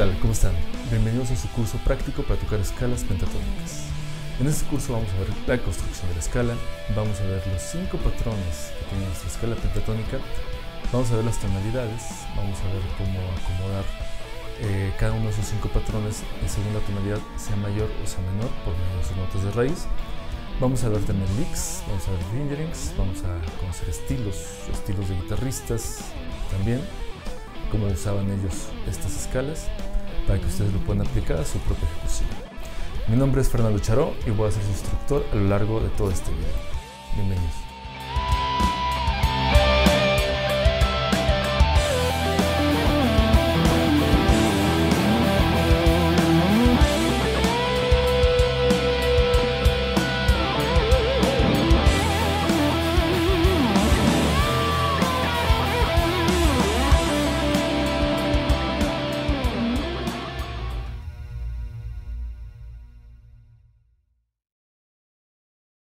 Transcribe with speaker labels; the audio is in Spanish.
Speaker 1: tal? ¿Cómo están? Bienvenidos a su curso práctico para tocar escalas pentatónicas. En este curso vamos a ver la construcción de la escala, vamos a ver los 5 patrones que tiene nuestra escala pentatónica, vamos a ver las tonalidades, vamos a ver cómo acomodar cada uno de esos 5 patrones según la tonalidad, sea mayor o sea menor, por medio de sus notas de raíz. Vamos a ver también licks, vamos a ver fingerings, vamos a conocer estilos de guitarristas también, cómo usaban ellos estas escalas, para que ustedes lo puedan aplicar a su propia ejecución. Mi nombre es Fernando Charó y voy a ser su instructor a lo largo de todo este video. Bienvenidos.